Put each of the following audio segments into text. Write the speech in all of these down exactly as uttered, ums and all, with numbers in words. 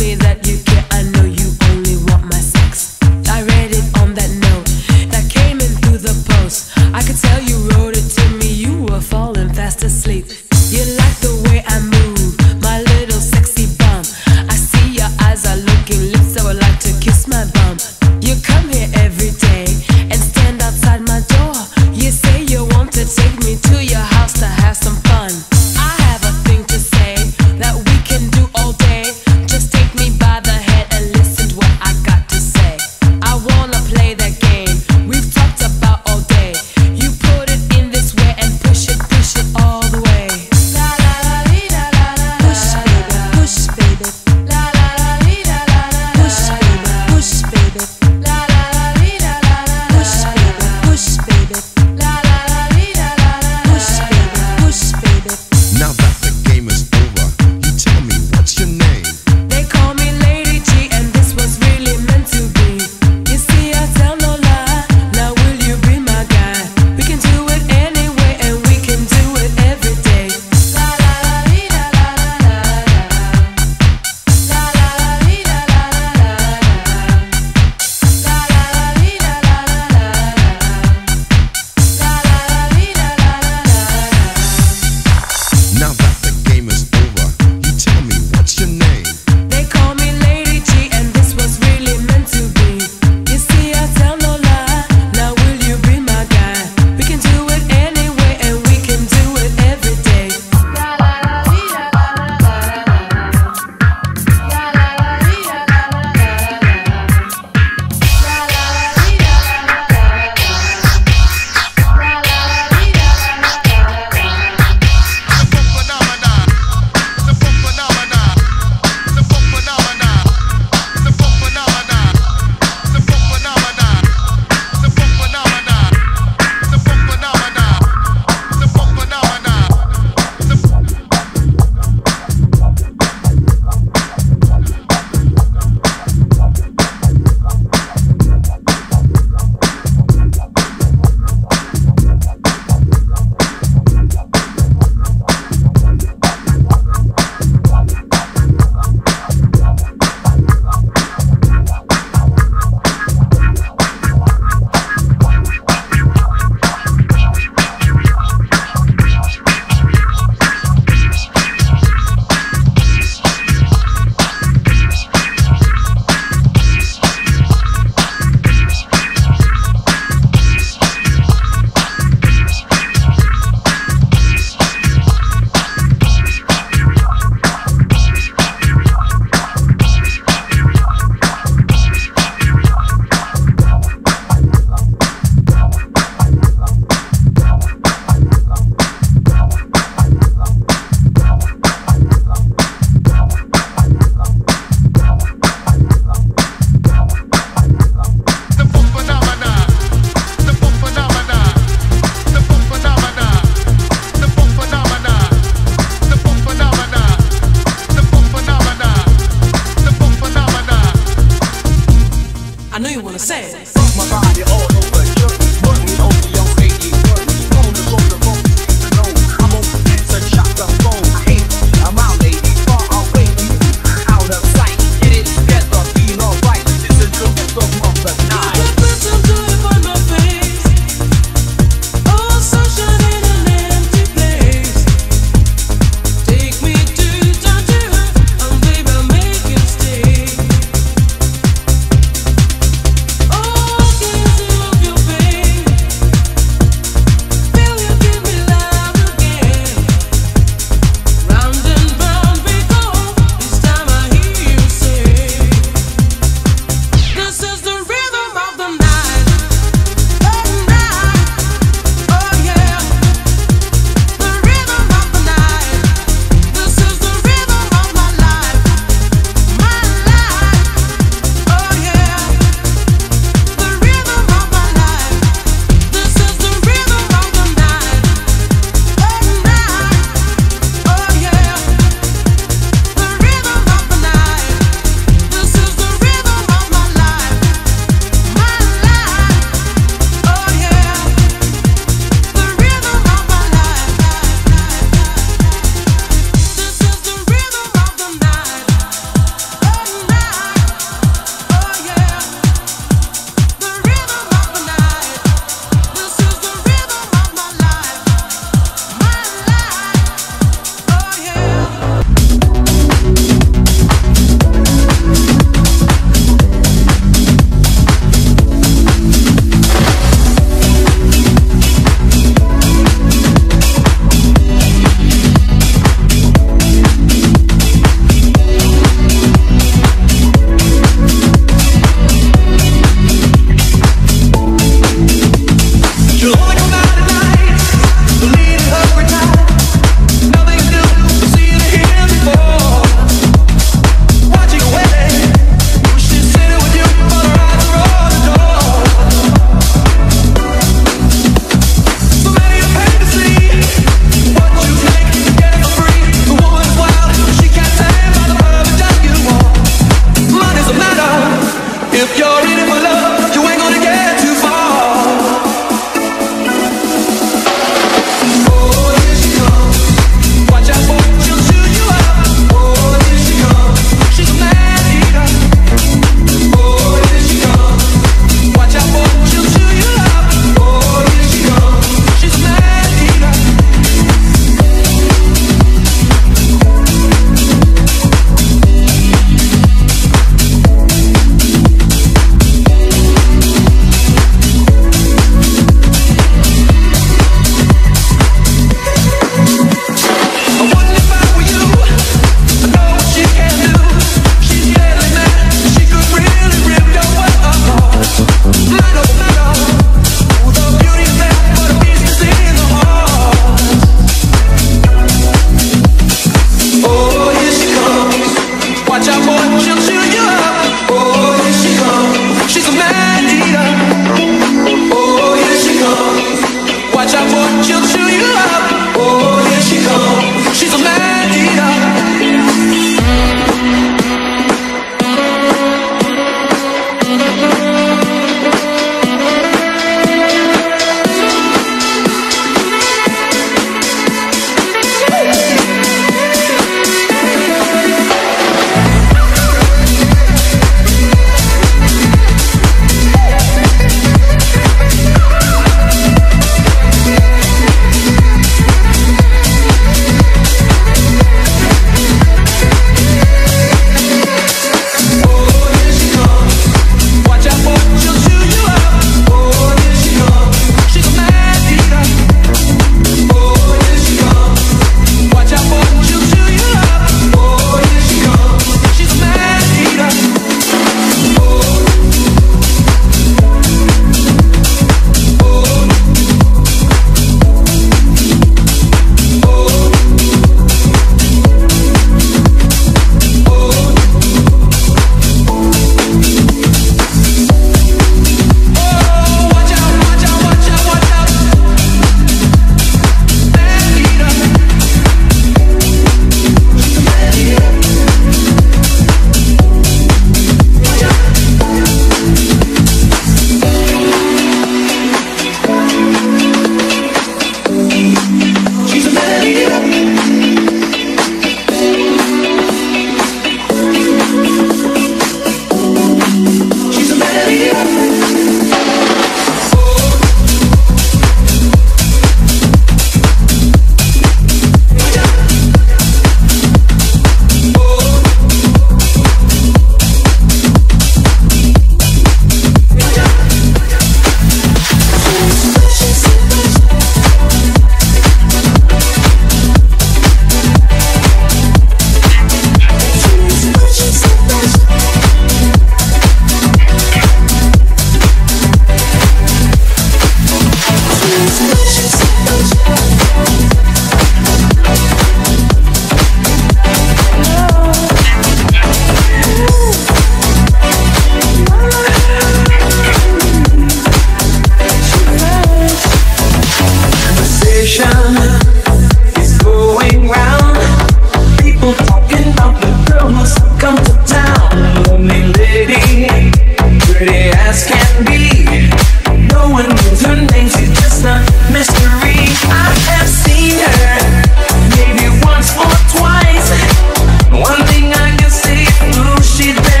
me that you care. I know you only want my sex. I read it on that note that came in through the post. I could tell you wrote it to me. You were falling fast asleep. You like the way I move, my little sexy bum. I see your eyes are looking lips. I would like to kiss my bum. You come here every day and stand outside my door. You say you want to take me to your house to have some fun. I have a thing to say that we can do all day. Just take me by the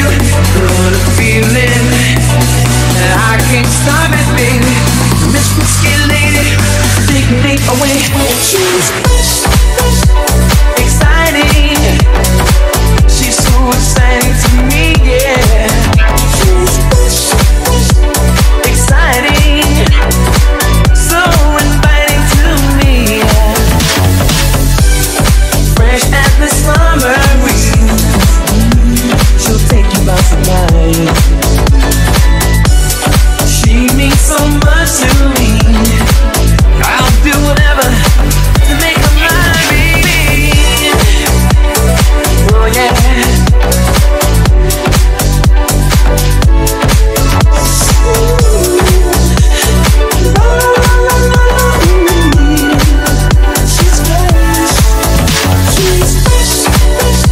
What a feeling, I can't stop it, baby. Miss Whiskey Lady, take me away. She's exciting, she's so exciting to me, yeah. She's exciting, so inviting to me, yeah. Fresh as the summer breeze, she'll take you by surprise. She means so much to me. I'll do whatever to make her mine, baby. Oh yeah. She's fresh, she's fresh, fresh.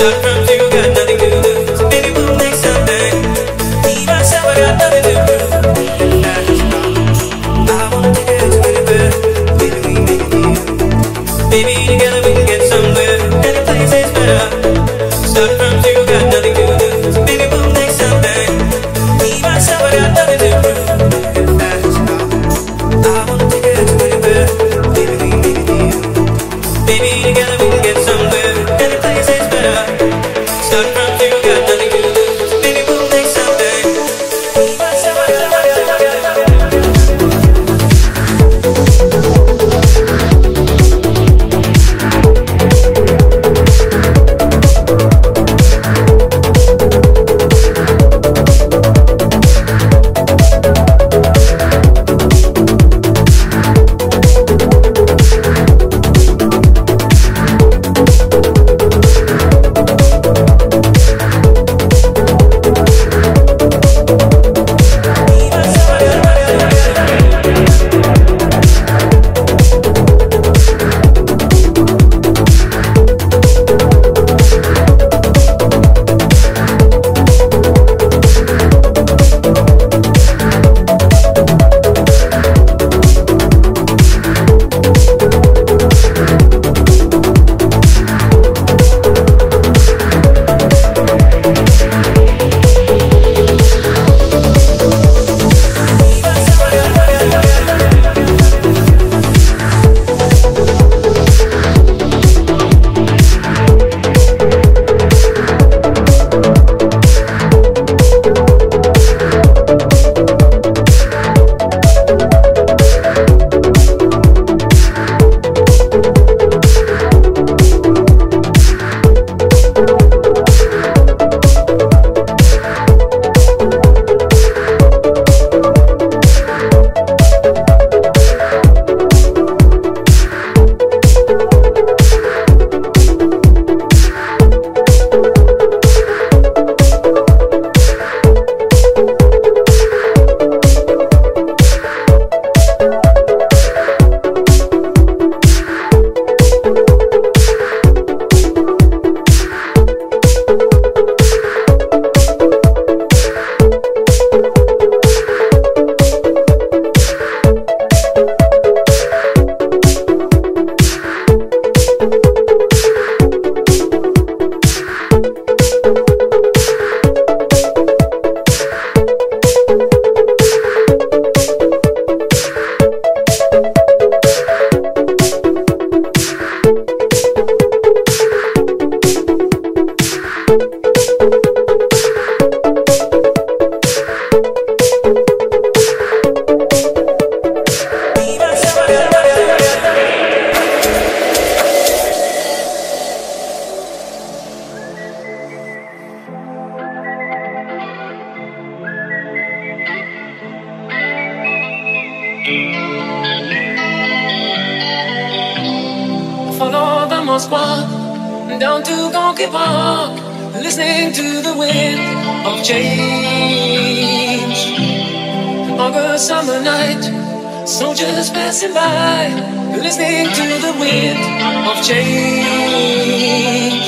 Moskwa, down to Gonky Park, listening to the wind of change. August summer night, soldiers passing by, listening to the wind of change.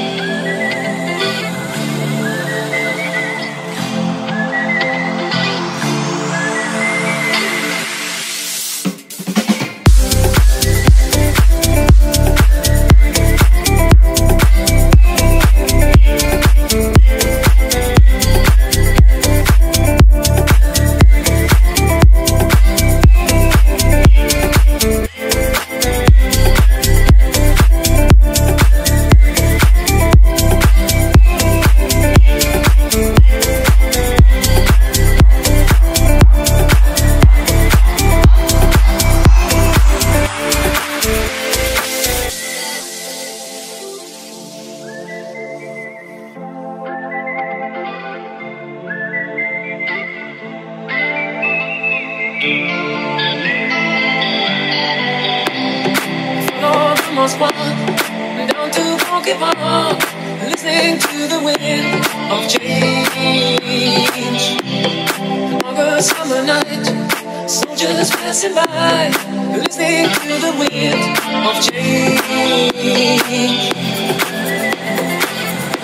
Moskwa, down to Gonky Park, listening to the wind of change. August summer night, soldiers passing by, listening to the wind of change.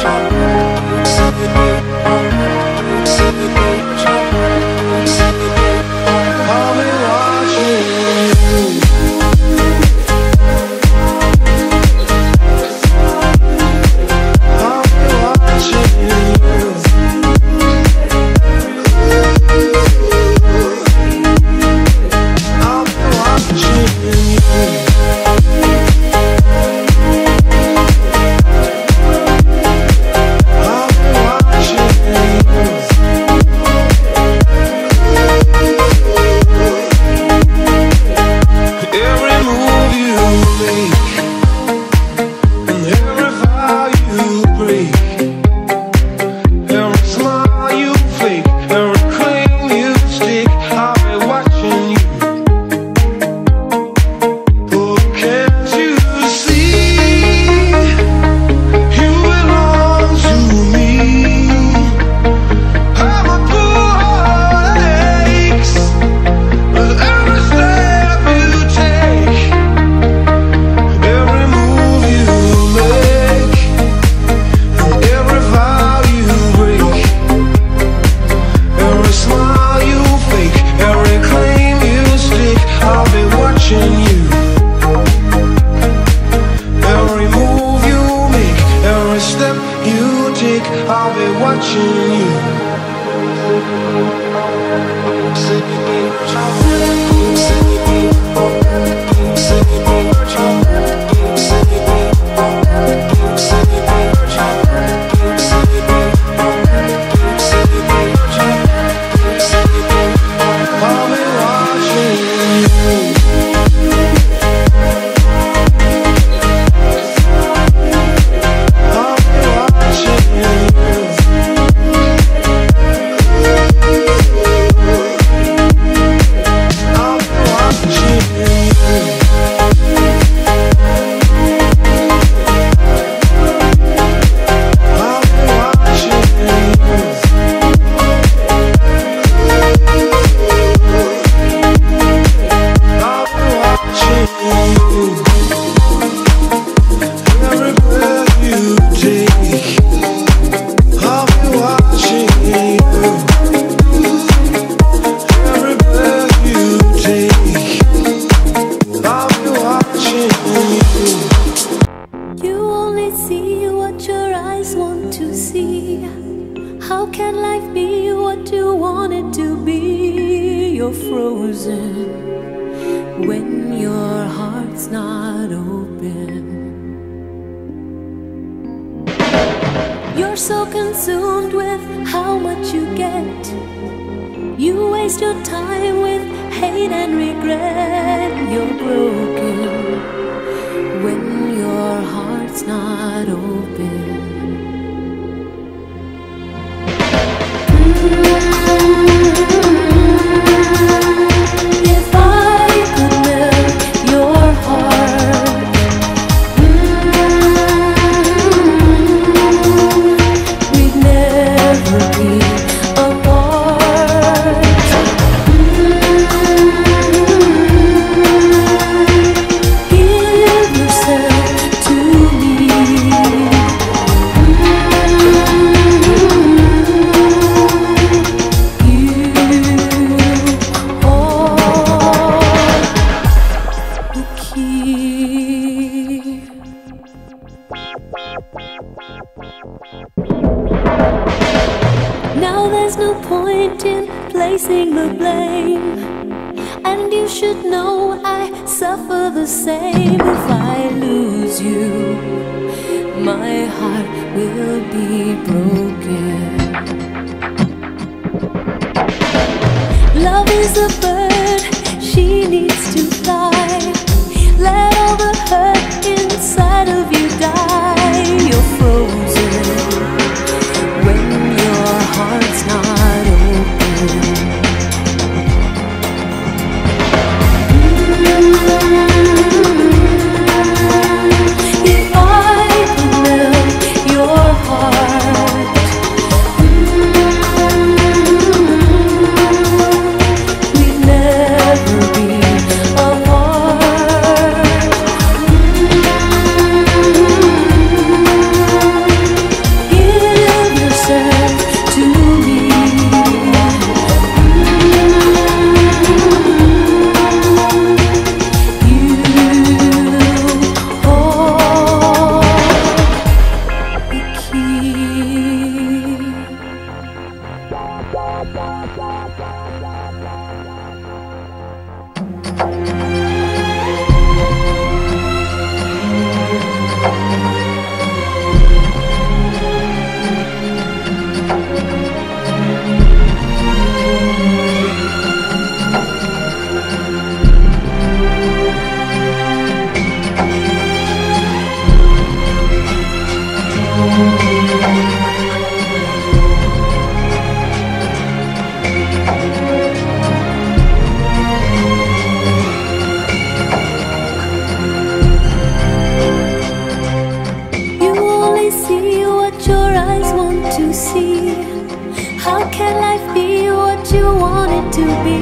We'd never be apart.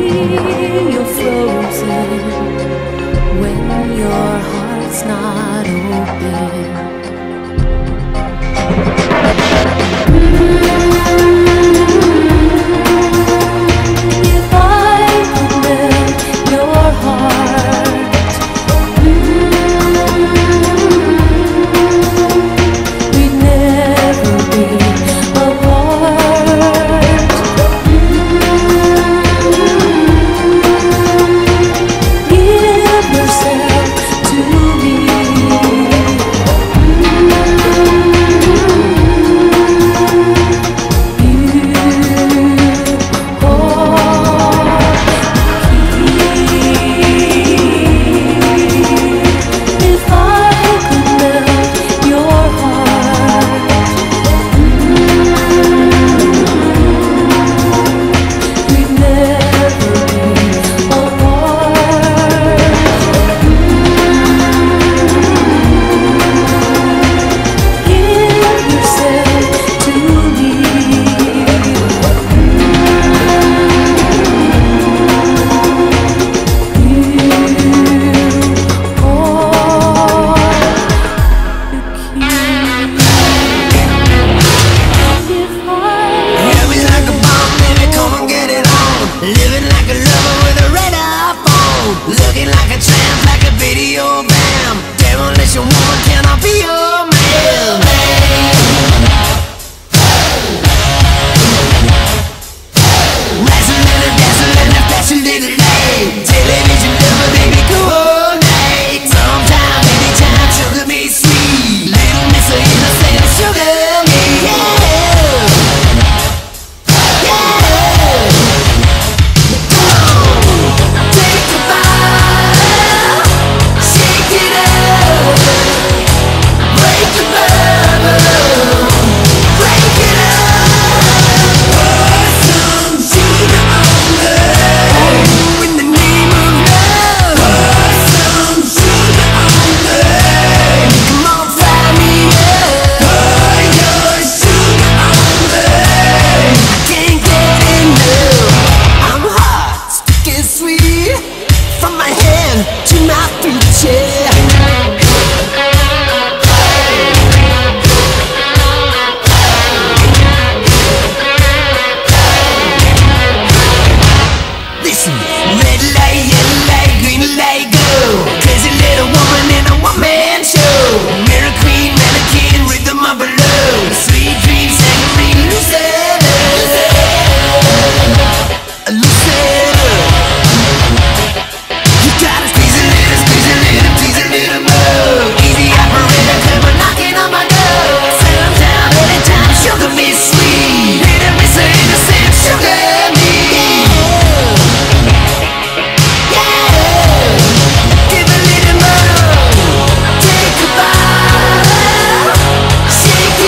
you're frozen when your heart's not open. If I could melt your heart, we'd never be apart. Give yourself to me. Living like a lover with a red iPhone, looking like a tramp, like a video bam. Demolition woman, can I be your man? Razzle and a dazzle and a flash a little light. Television lover, baby, go all night. Sometime, anytime, sugar me sweet. Little miss of innocent, sugar me, yeah. From my head to my feet, yeah. Listen, red light, yellow light, green light, go. Crazy little woman in a one-man show. Mirror queen, mannequin, rhythm of a love. Sweet dreams, sangarine, lucid, lucid. You gotta squeeze a little, squeeze a little, tease a little more. Easy operator, come on knocking on my door. Sometime, anytime, sugar me sweet. Little miss of innocent, sugar me. Give a little more. Take a bite. Shake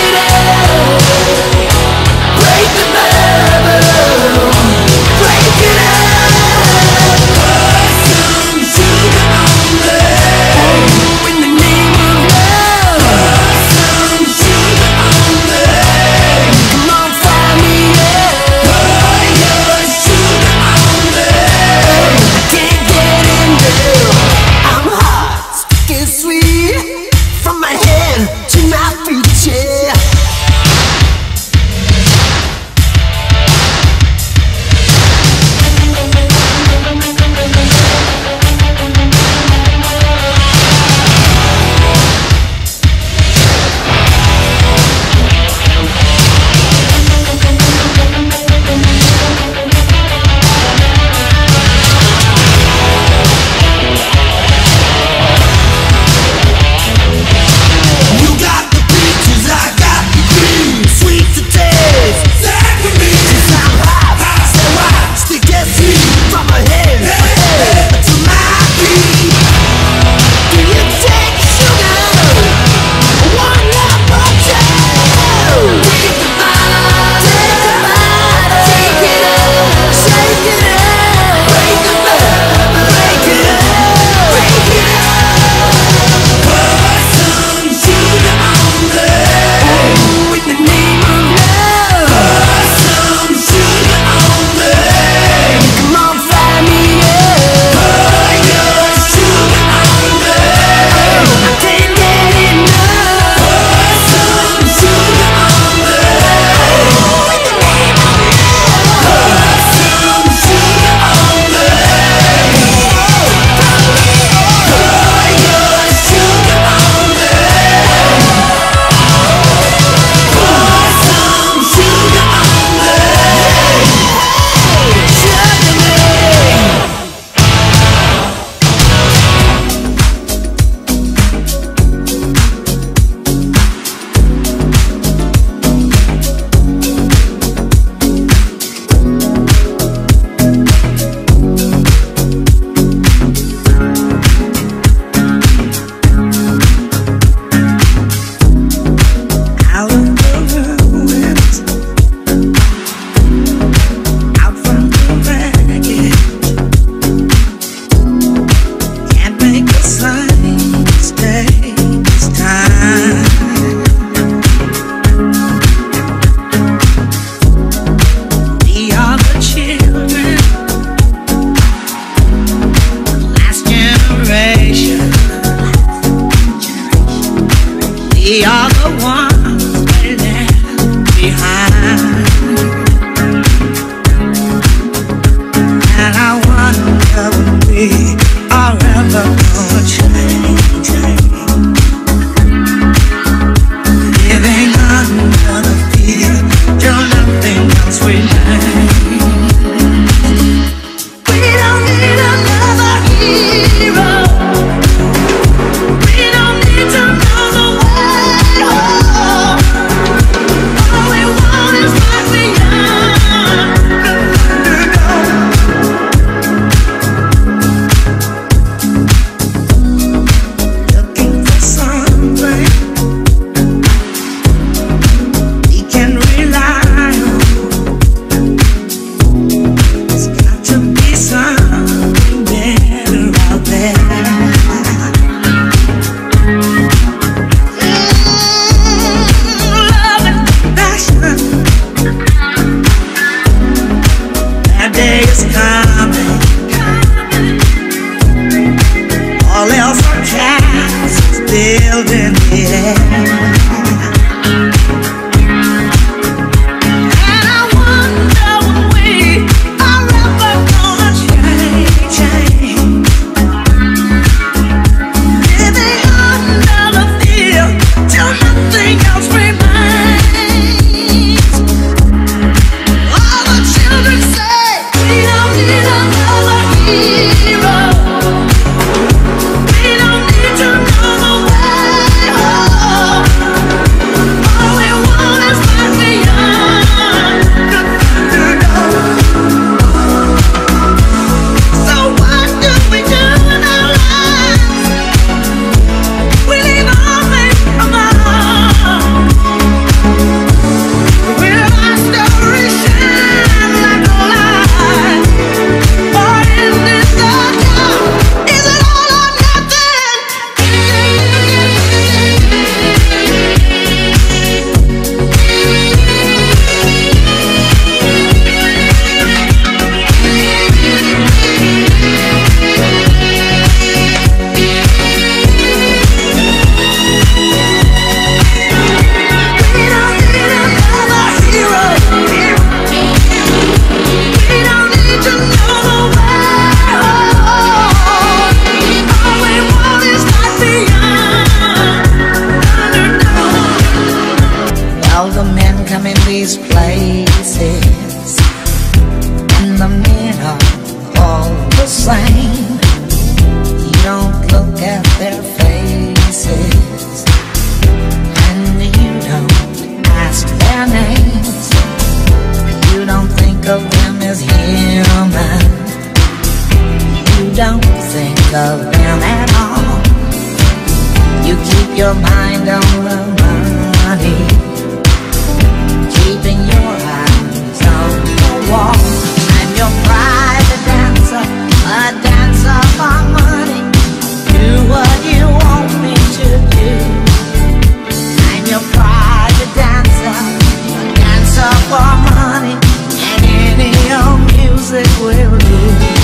love them at all. You keep your mind on the money, keeping your eyes on the wall. I'm your private dancer, a dancer for money. Do what you want me to do. I'm your private dancer, a dancer for money, and any old music will do.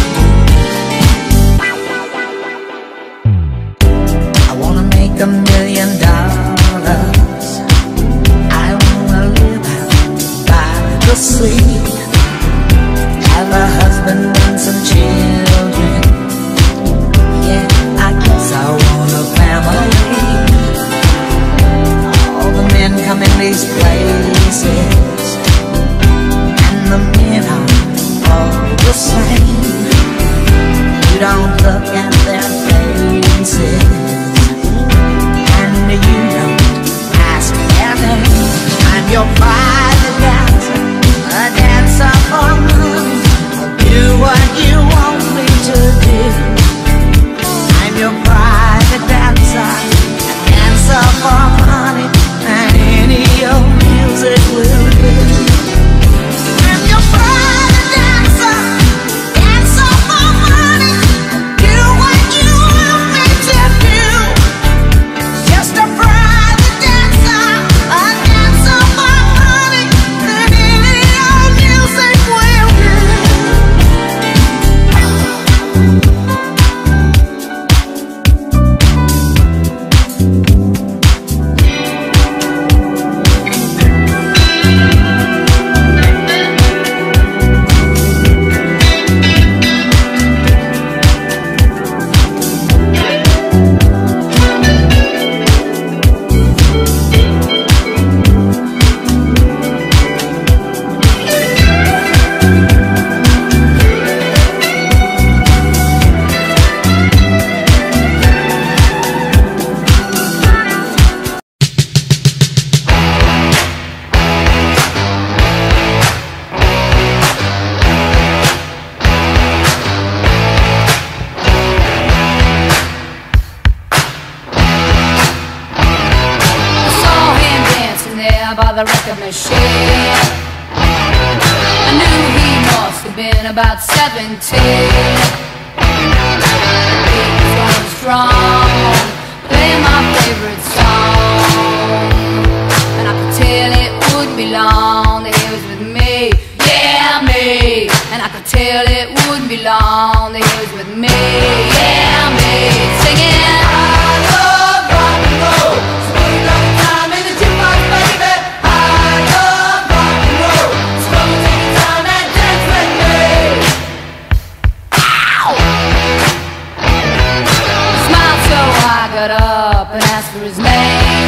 I wanna make a million dollars. I wanna live out by the sea, have a husband and some children. Yeah, I guess I want a family. All the men come in these places, and the men are all the same. You don't look at their faces, and you don't ask their name. I'm your private dancer, a dancer for money. I'll do what you want me to do. I'm your private dancer, a dancer for money, and any old music will do. I'm your private dancer, dancer for money. Do what you want me to do. Just a private dancer, a dancer for money, and any old music will do. By the record machine, I knew he must have been about seventeen. He was going strong, playing my favorite song, and I could tell it would be long that he was with me, yeah me. And I could tell it wouldn't be long that he was with me, yeah me. Singing, I love rock and roll, so we got the time in the jukebox, baby. Got up and asked for his name.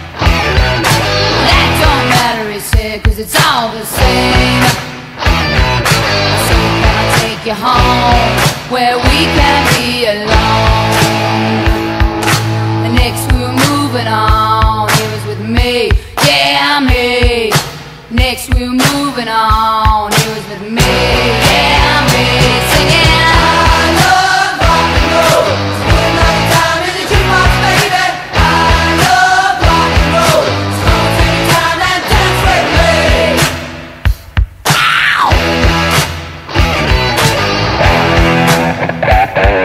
That don't matter, he said, cause it's all the same. So can I take you home where we can be alone? And next we were moving on, he was with me, yeah me. Next we were moving on, he was with me, yeah me. Singing, I love rock and roll, so we love the time in the jukebox, baby. I love rock and roll, so don't take your time and dance with me. Ow!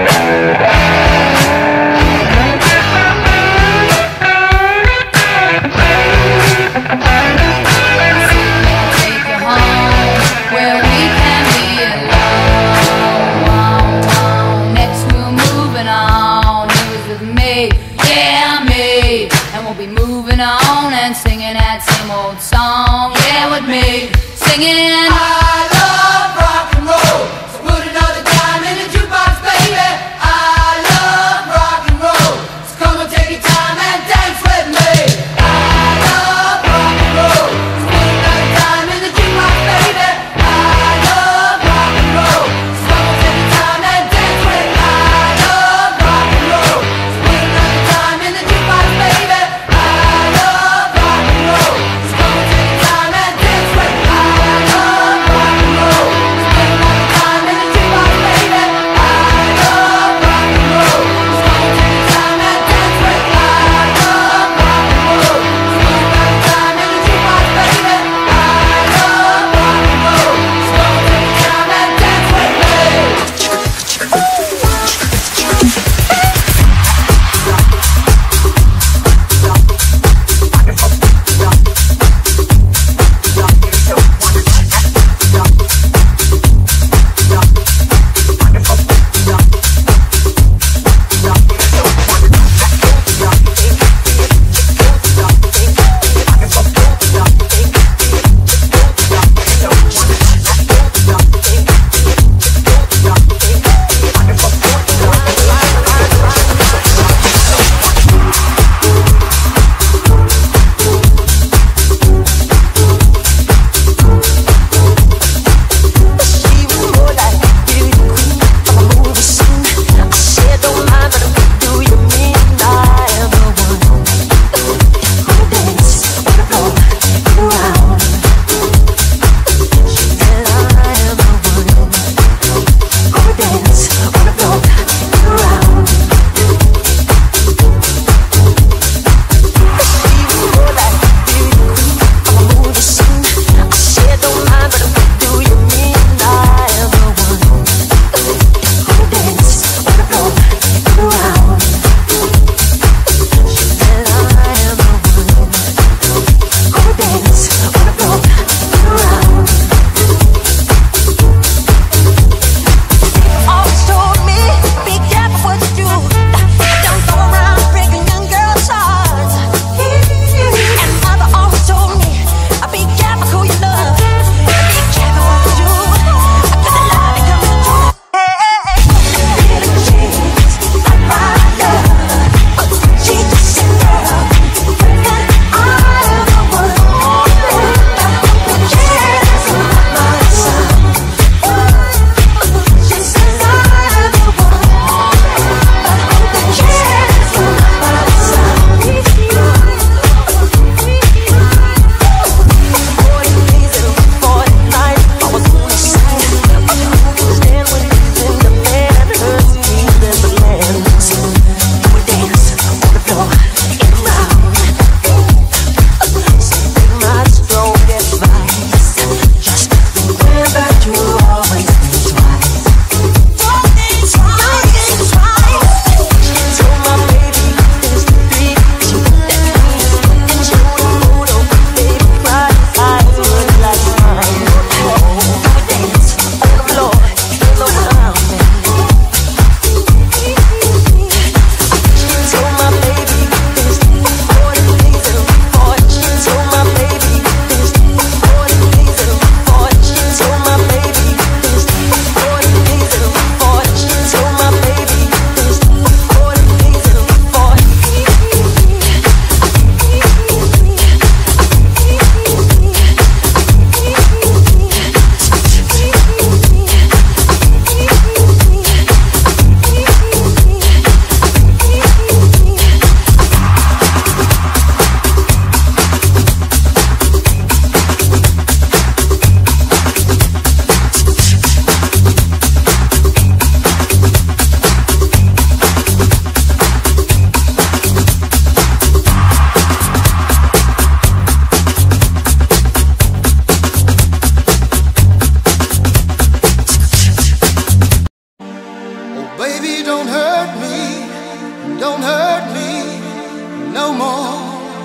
Baby, don't hurt me, don't hurt me no more.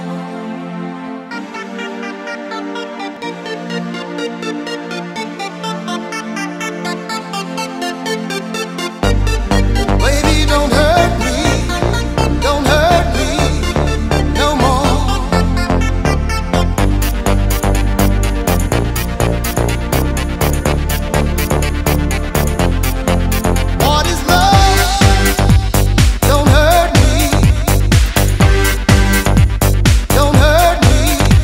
Baby, don't hurt me, don't hurt me no more. What is love? Don't hurt me, don't hurt me.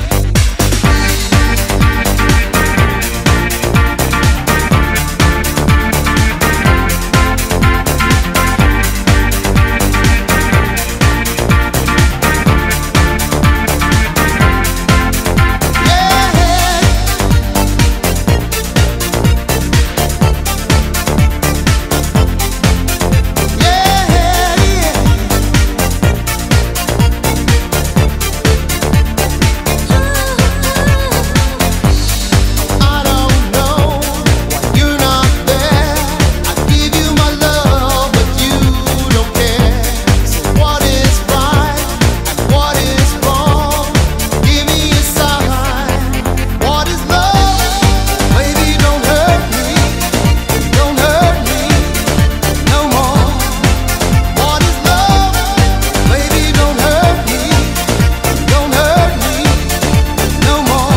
I don't know why you're not there. I give you my love, but you don't care. So what is right and what is wrong? Give me a sign. What is love? Baby, don't hurt me, don't hurt me no more. What is love? Baby, don't hurt me, don't hurt me no more.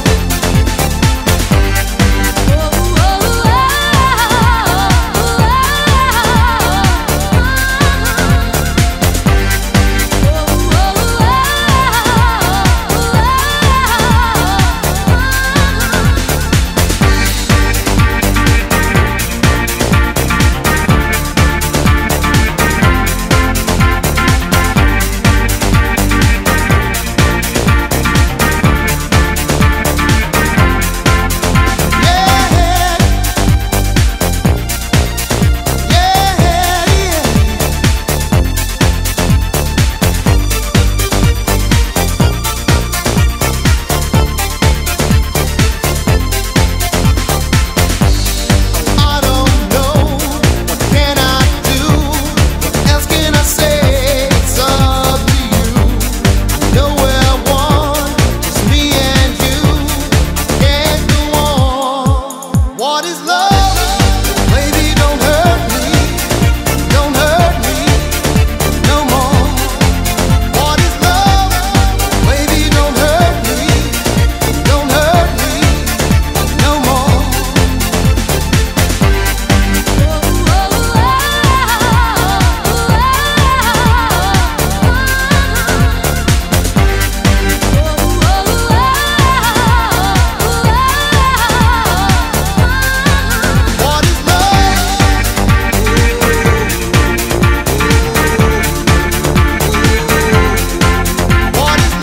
I don't know, what can I do? What else can I say? It's up to you. I know where I want, just me and you. Can't go on. What is love? Baby, don't hurt me, don't hurt me no more. What is love? Baby, don't hurt me, don't hurt me no more. What is love? What is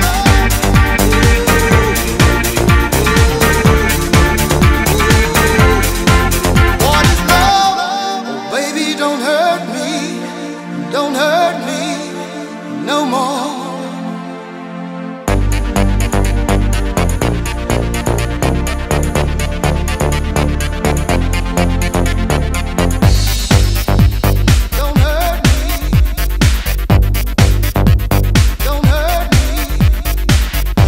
love? What is love? Oh, baby, don't hurt me, don't hurt me no more. Don't hurt me, don't hurt me.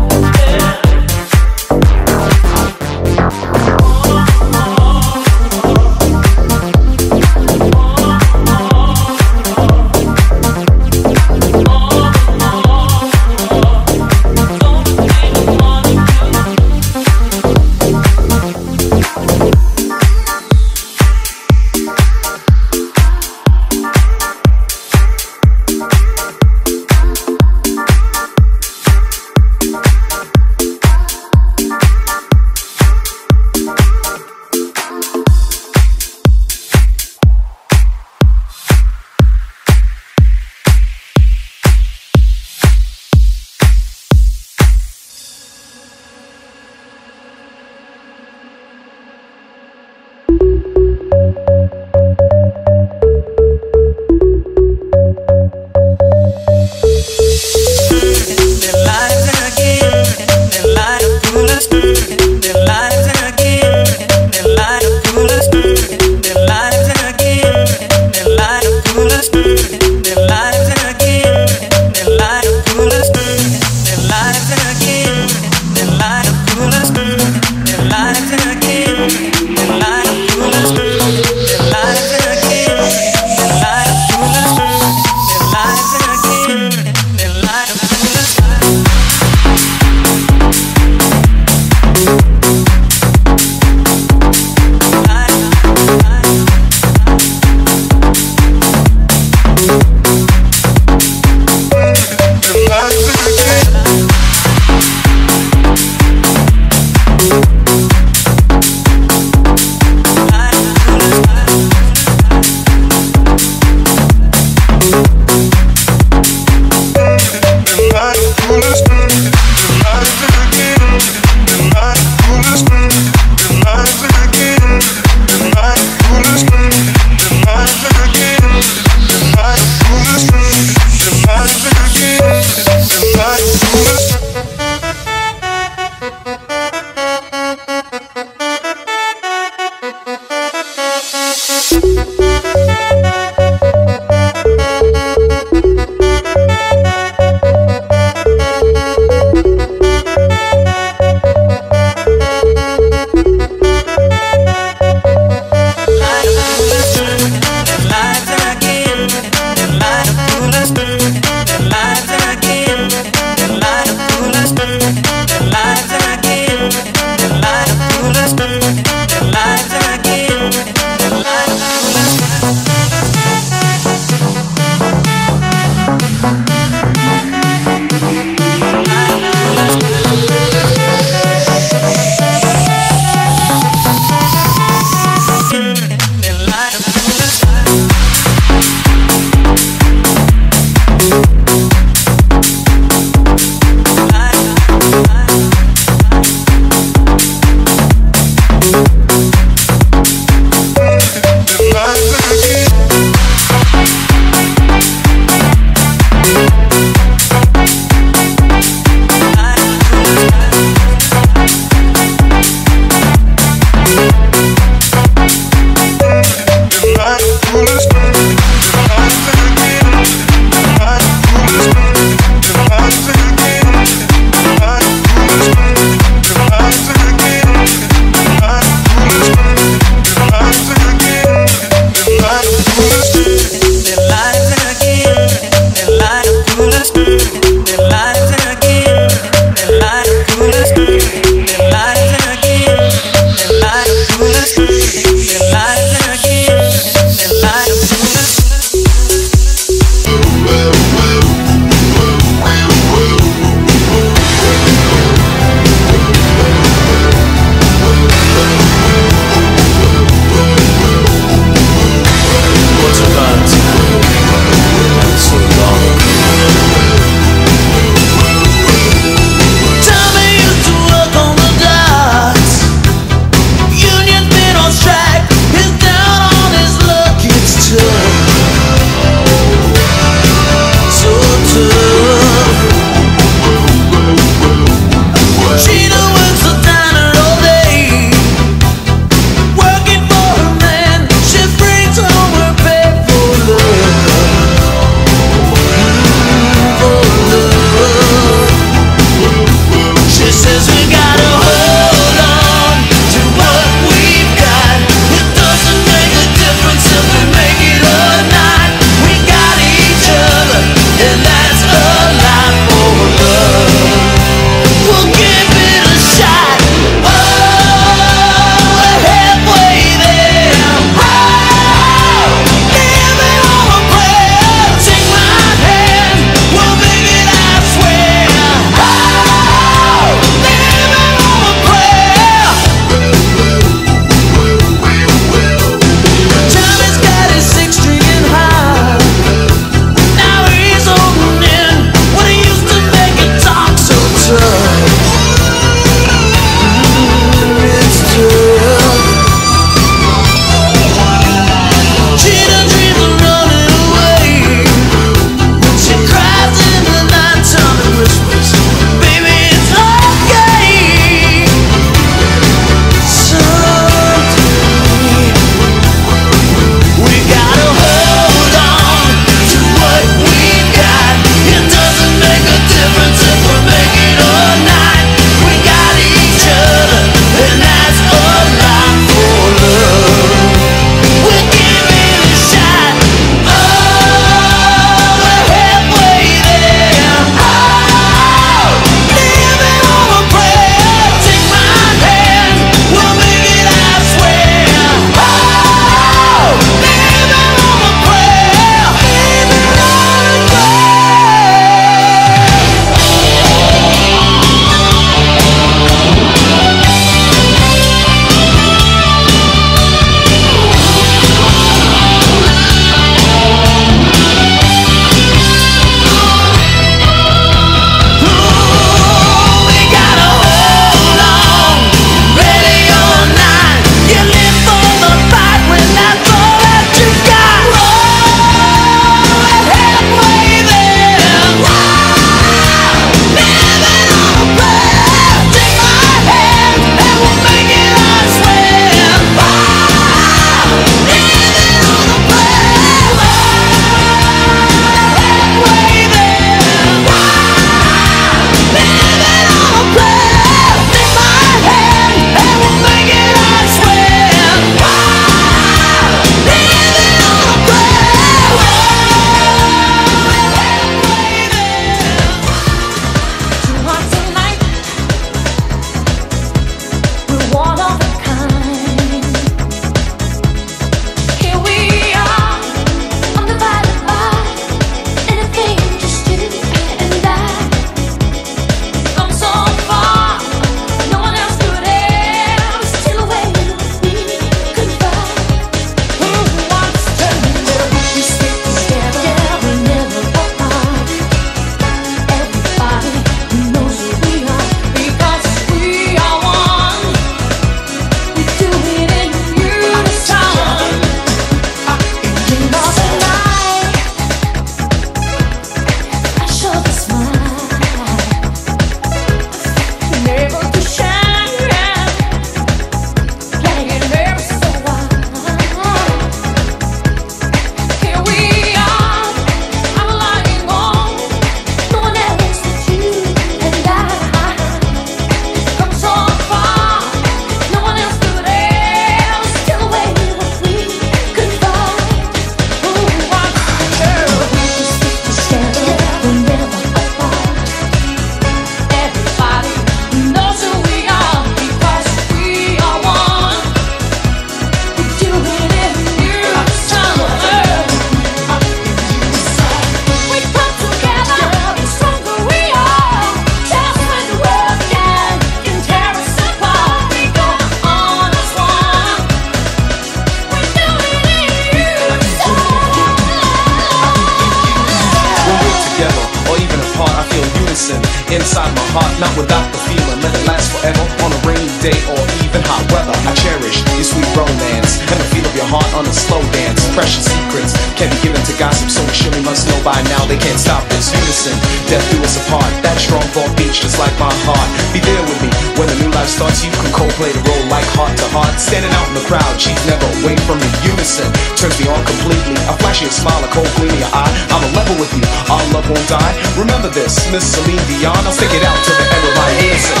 inside my heart, not without the feeling. Let it last forever on a rainy day or even hot weather. I cherish your sweet romance and the feel of your heart on a slow dance. Precious secrets can't be given to gossip, so we surely must know by now they can't stop this unison. Death do us apart. That strong thought beats just like my heart. Be there with me when a new life starts. You can co-play the role like heart to heart. Standing out in the crowd, she's never away from me. Unison turns me on completely. A flash of your smile, a cold gleam in your eye. I'm a level with you, our love won't die. Remember this, Miss Celine Dion. I'll stick it out to the end of my innocence.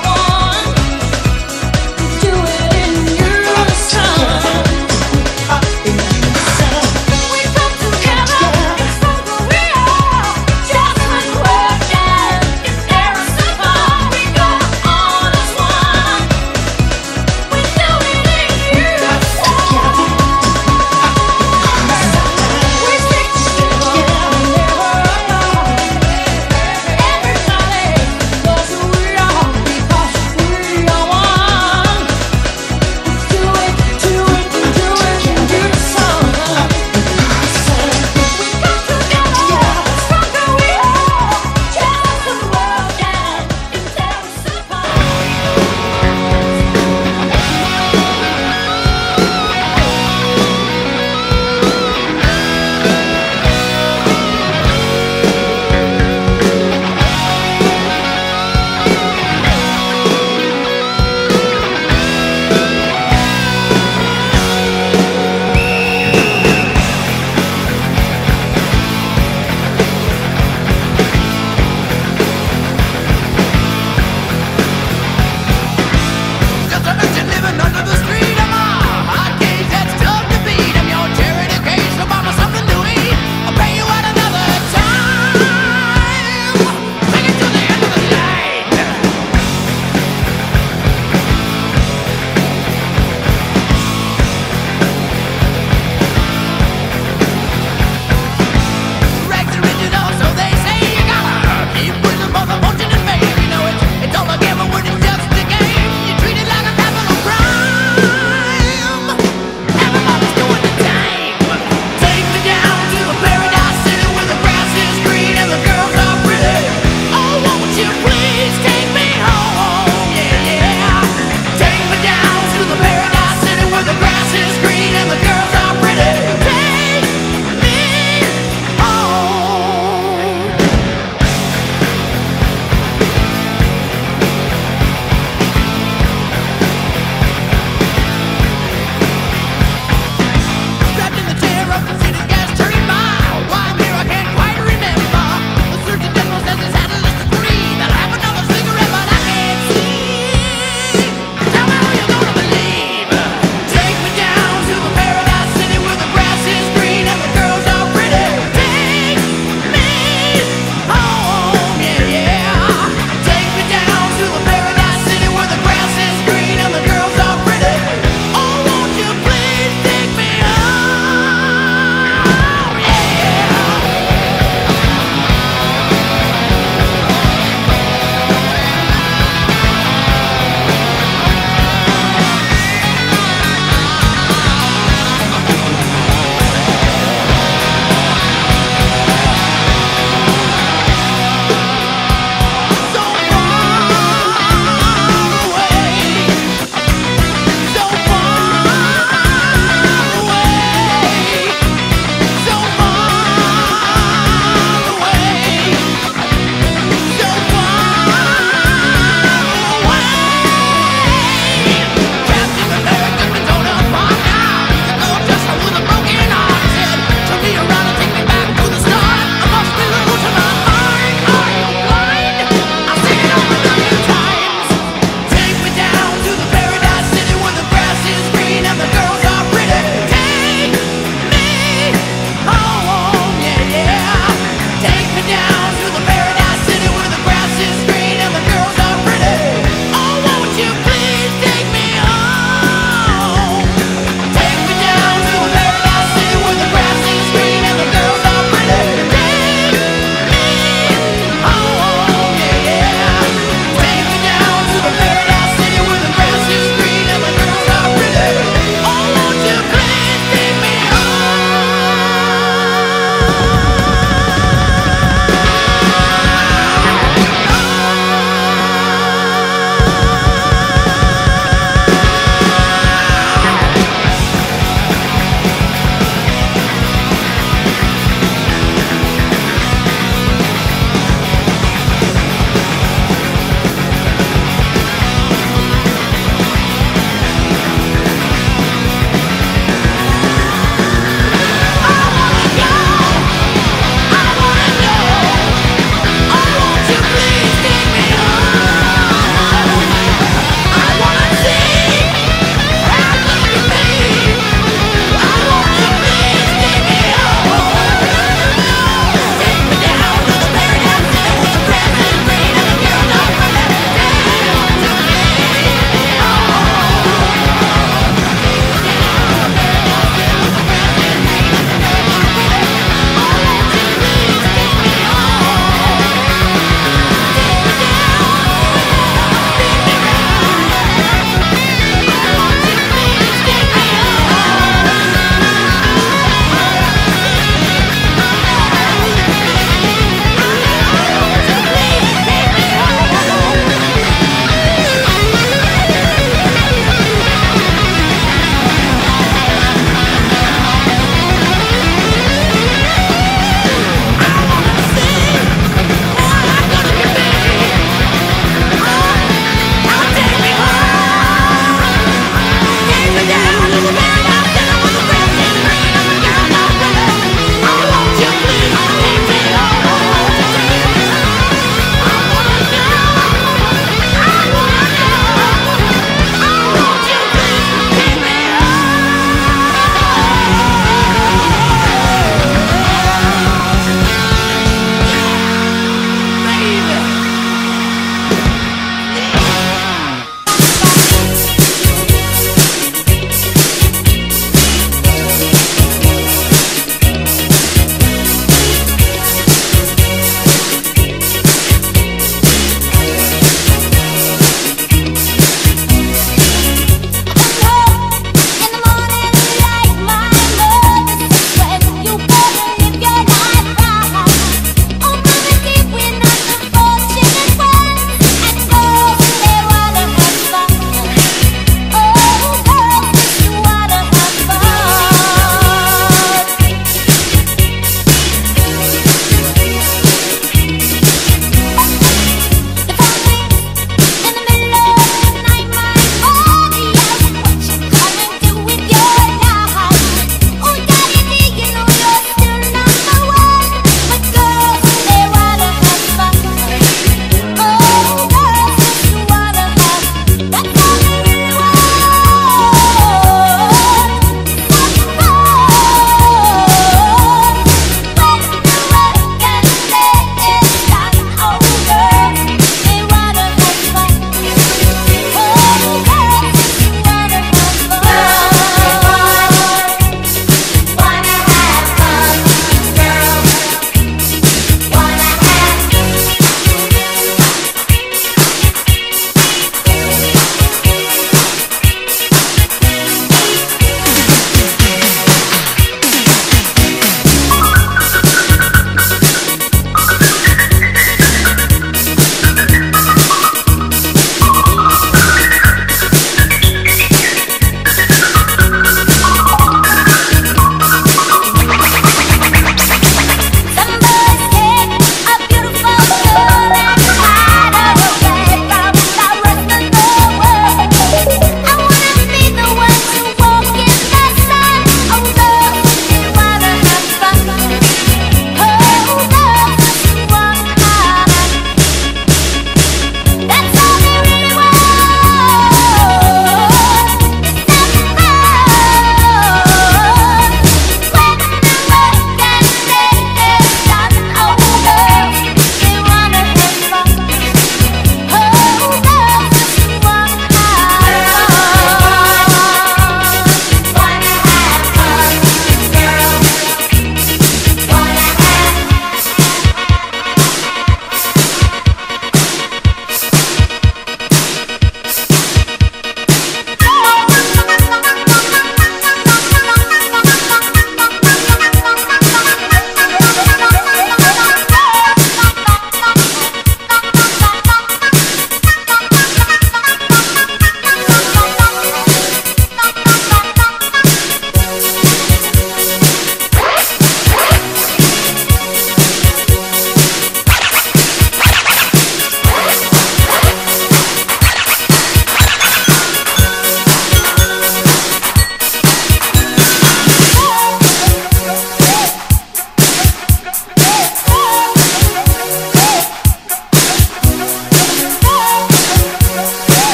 I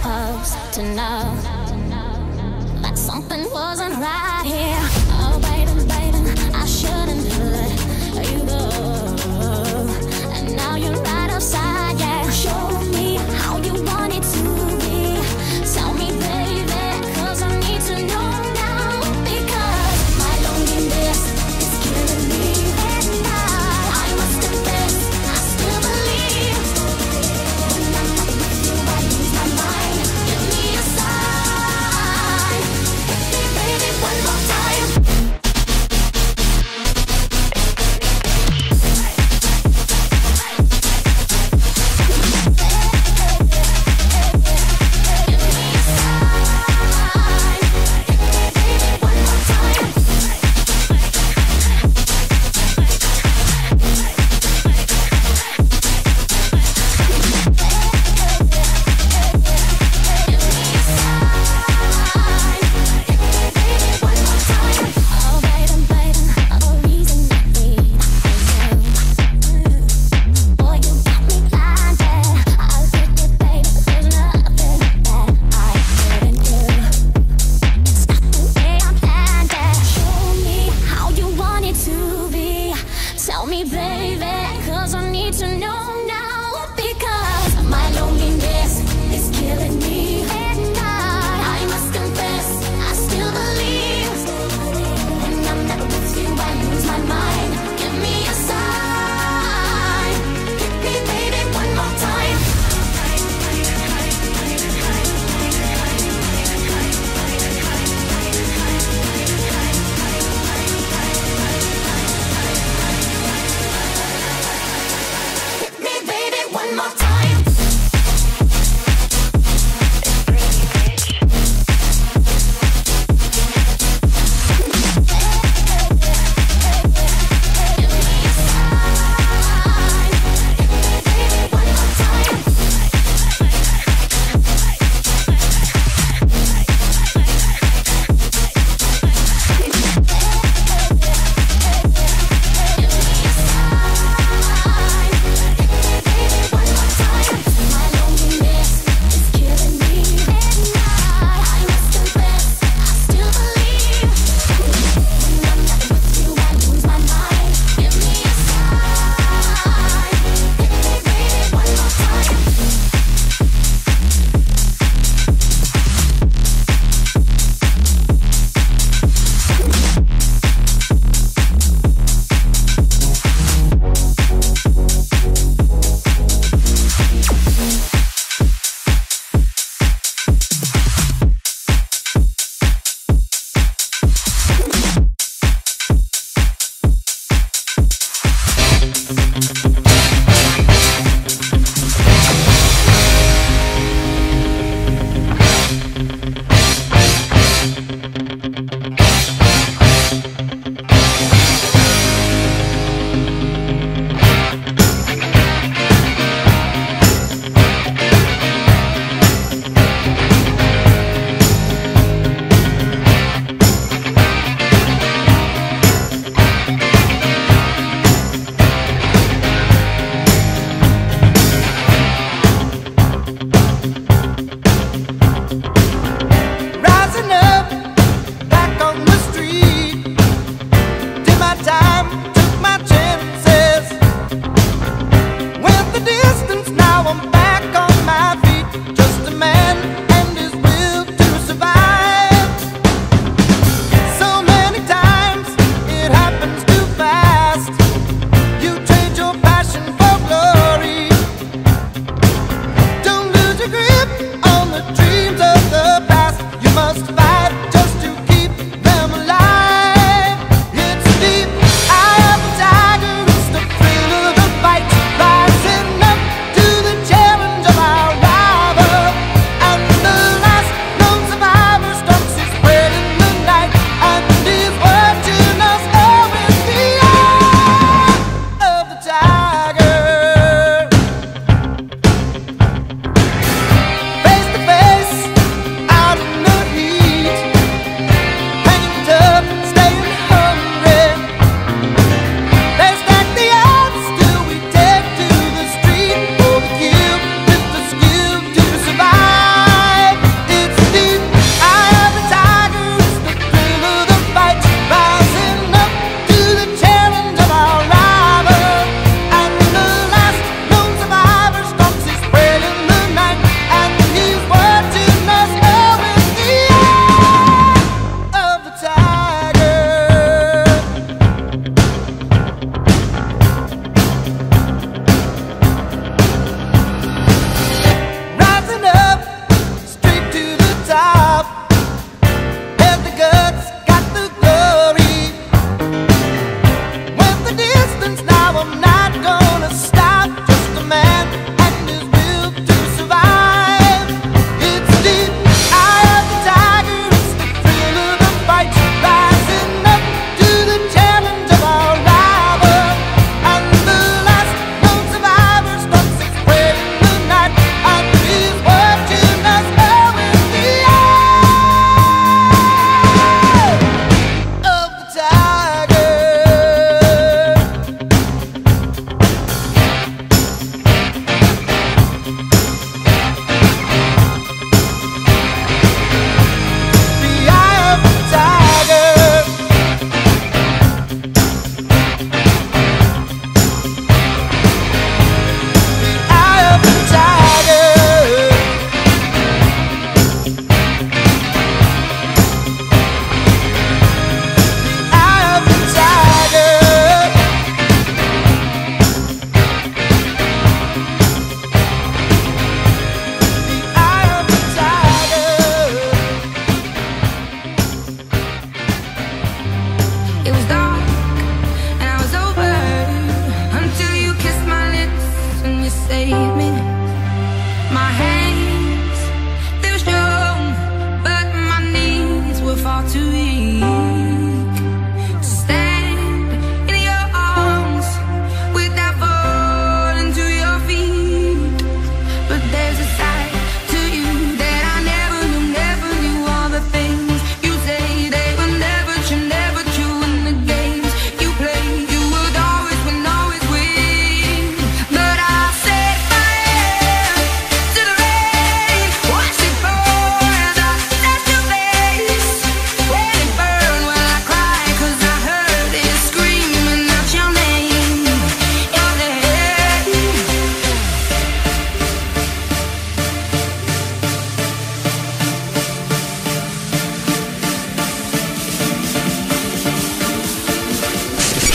supposed to know that something wasn't right here. Oh, baby, baby, I shouldn't let you go. And now you're right outside, yeah. Show me how you want it to be. Tell me, baby, cause I need to know now. Because my loneliness is killing me. And I, I must confess, I still believe. When I'm not with you, I lose my mind. Give me a sign.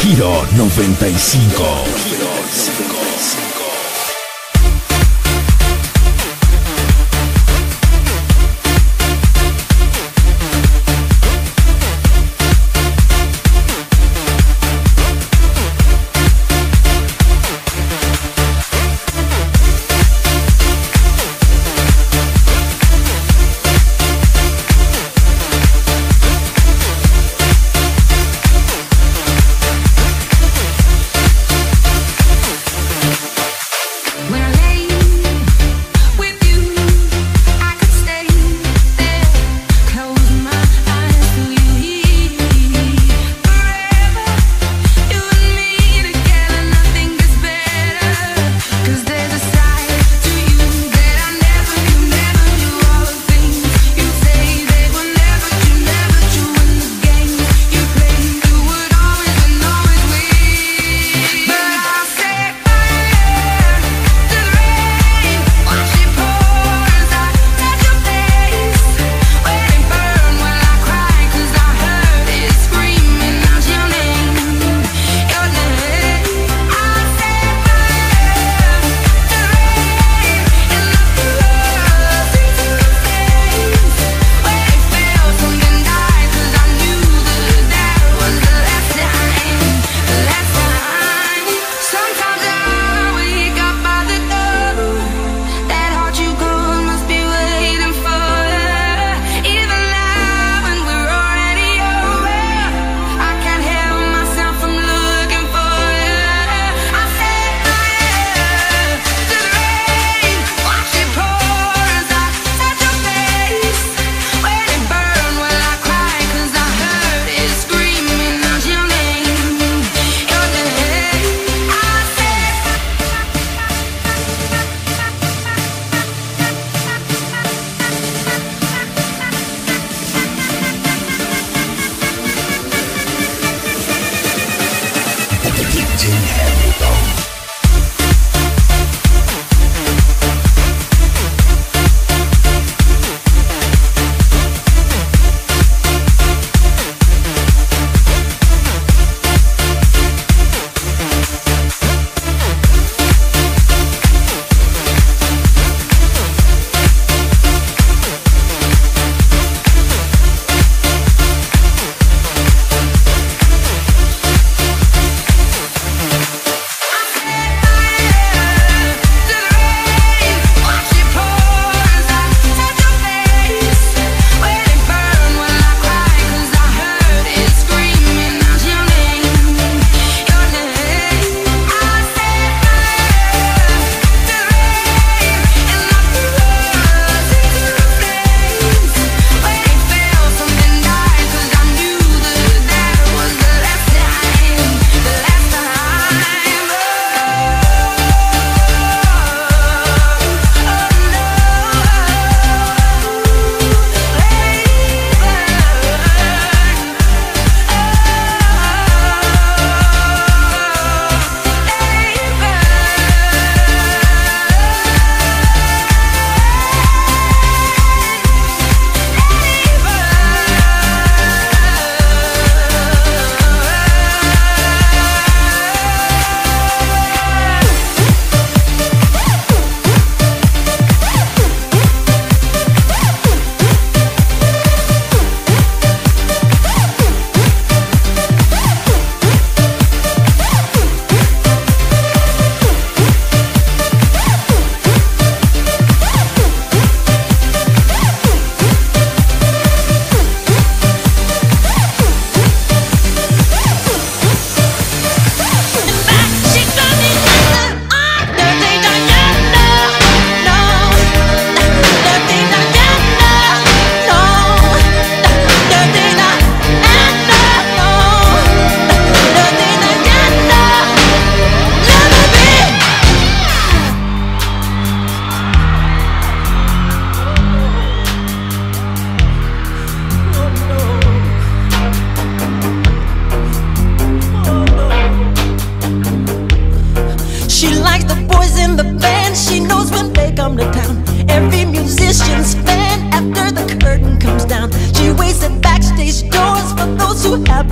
Giro noventa y cinco.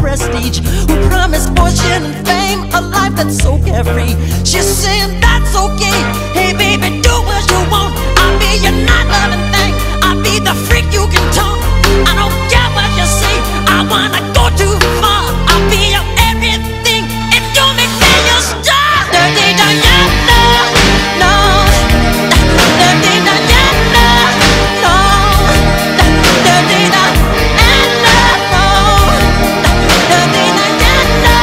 prestige, who promised fortune and fame, a life that's so carefree. She's saying that's okay. Hey baby, do what you want. I'll be your night loving thing. I'll be the freak you can talk. I don't care what you say. I wanna go too far. I'll be your everything if you make me your star. Dirty Diana, no. Dirty Diana, no. Dirty Diana, no. Dirty Diana.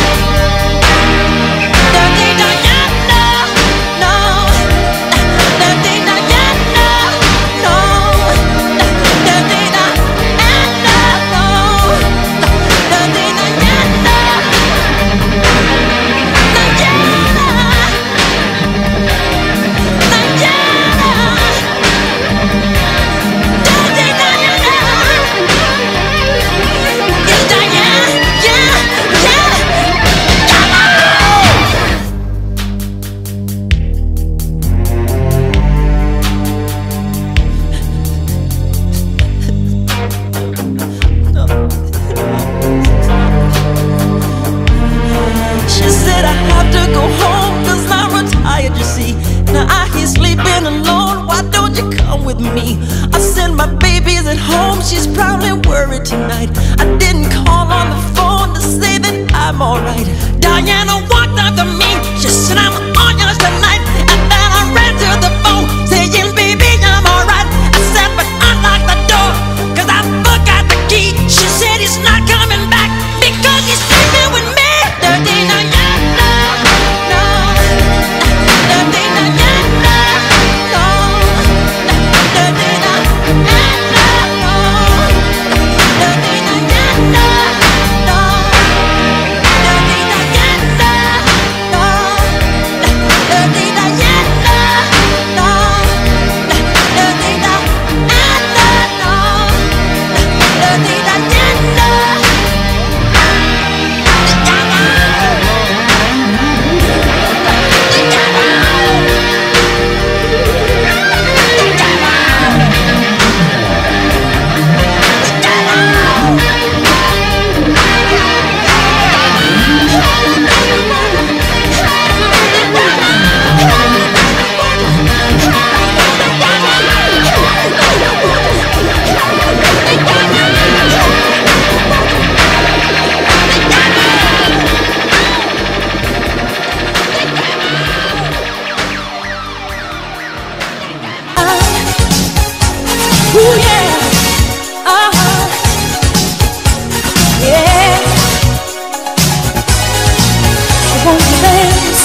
Dirty Diana, no. Dirty Diana, no. Dirty Diana, no. Dirty Diana. She said I have to go home cause I'm retired, you see. Now I hear sleeping alone, why don't you come with me? I said my baby's at home, she's probably worried tonight. I didn't call on the phone to say that I'm alright. Diana walked up to me, she said I'm on yours tonight. And then I ran to the phone, saying baby I'm alright. I said but unlock the door, cause I forgot the key. She said he's not coming back because he's sleeping with me. Dirty Diana, no. Dirty Diana, no. Dirty Diana, no. Dirty Diana, no. Dirty Diana, no. Dirty Diana, no. Dirty Diana, no. Dirty Diana. Ooh, yeah. Uh-huh. Yeah. I won't last.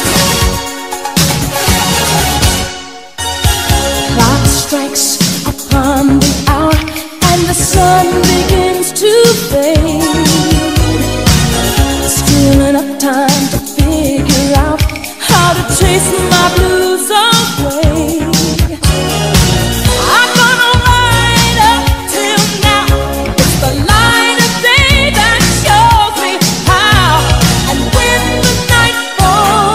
Clock strikes upon the hour and the sun begins to fade. Still enough time to figure out how to chase my blues away. I'm gonna ride up till now. It's the light of day that shows me how. And when the night falls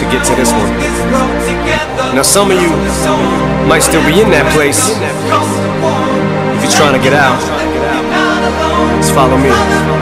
to get to this one. Now some of you might still be in that place. If you're trying to get out, just follow me.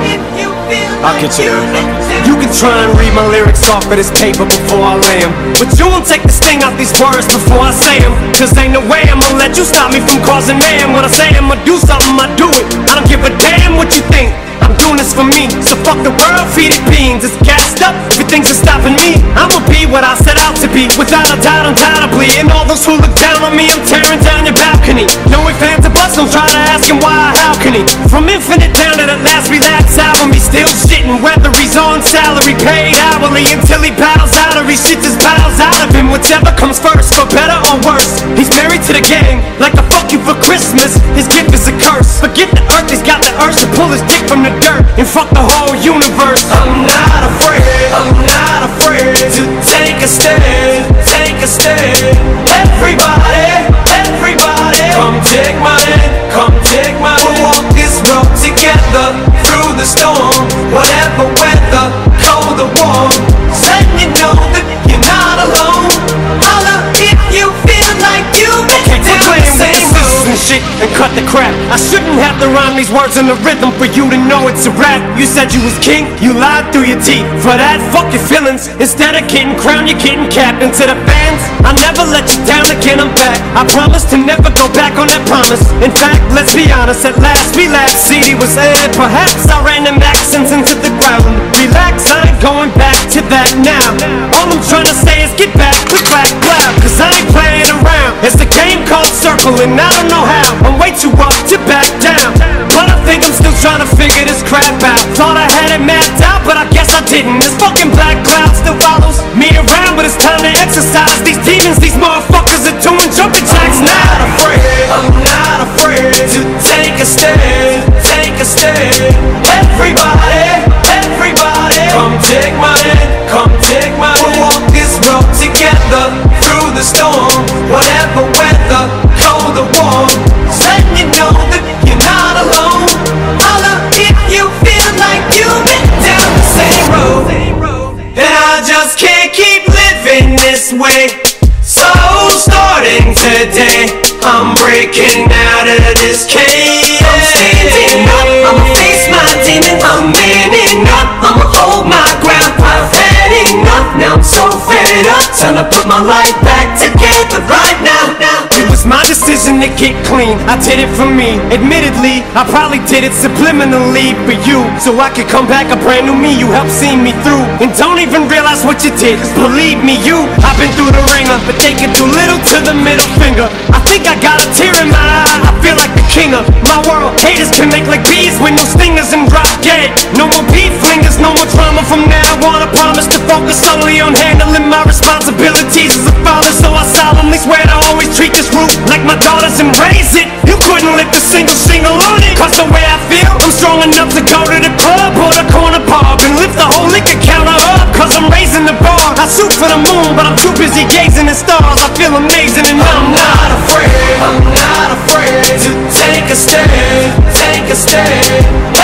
I'll get you there. You can try and read my lyrics off of this paper before I lay 'em, but you won't take the sting out these words before I say 'em. Cause ain't no way I'ma let you stop me from causing mayhem. When I say I'ma do something, I do it. I don't give a damn what you think. I'm doing this for me, so fuck the world, feed it beans. It's gassed up, everything's just stopping me. I'ma be what I set out to be, without a doubt, undoubtedly. And all those who look down on me, I'm tearing down your balcony. No ifs, ands, or buts, don't try to ask him why, how can he? From Infinite down to the last relapse album, he's still shitting, whether he's on salary, paid hourly, until he bows out or he shits his bowels out of him. Whichever comes first, for better or worse. He's married to the gang, like a fuck you for Christmas. His gift is a curse. Forget the earth, he's got the urge to pull his dick from the dirt and fuck the whole universe. I'm not afraid, I'm not afraid to take a stand, take a stand. Everybody, everybody, come take my hand, come take my hand. We'll walk this road together through the storm, whatever weather, cold or warm. Letting you know that you're not alone. Holla if you feel like you've been down the same road. And shit and cut the crap. I shouldn't have to rhyme these words in the rhythm for you to know it's a rap. You said you was king, you lied through your teeth. For that, fuck your feelings. Instead of getting crowned, you're getting capped. And to the fans, I never let you down again, I'm back. I promise to never go back on that promise. In fact, let's be honest, at last we last C D was aired. Perhaps I ran them accents into the ground. Relax, I ain't going back to that now. All I'm trying to say is get back to black cloud, cause I ain't playing around. It's a game called Circle and I don't know how. I'm way too up to back down, but I think I'm still trying to figure this crap out. Thought I had it mapped out, but I guess I didn't. This fucking black cloud still follows me around, but it's time to exercise these demons. These motherfuckers are doing jumping jacks now. I'm not afraid, I'm not afraid to take a stand, take a stand. Everybody, everybody, come take my hand, come take my hand. We'll walk this road together through the storm, whatever weather, cold or warm. Letting you know that you're not alone. Holla if you feel like you've been down the same road. And I just can't keep living this way. So starting today, I'm breaking out of this cage. I'm standing up, I'ma face my demons. I'm manning up, I'ma hold my ground. I've had enough, now I'm so fed up. Time to put my life back together right now. It was my decision to get clean, I did it for me. Admittedly, I probably did it subliminally for you, so I could come back a brand new me. You helped see me through, and don't even realize what you did, cause believe me, you, I've been through the ringer, but they can do little to the middle finger. I think I got a tear in my eye, I feel like the king of my world. Haters can make like bees with no stingers and drop dead. No more beef flingers, no more drama from now on. I promise to focus solely on handling my responsibilities as a father, so I solemnly swear to always treat this roof like my daughters and raise it. You couldn't lift a single shingle on it, cause the way I feel, I'm strong enough to go to the club or the corner pub and lift the whole liquor counter up, cause I'm raising the bar. I shoot for the moon, but I'm too busy gazing at stars. I feel amazing and I'm not afraid, I'm not afraid to take a stand, take a stand.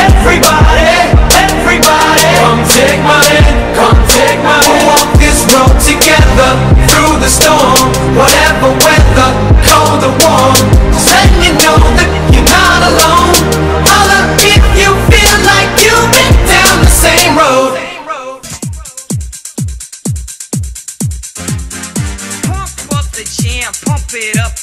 Everybody, everybody, come take my hand, come take my hand. We'll walk this road together through the storm, whatever weather, cold or warm. Letting you know that you're not alone. Holla if you feel like you've been down the same road. Pump up the jam, pump it up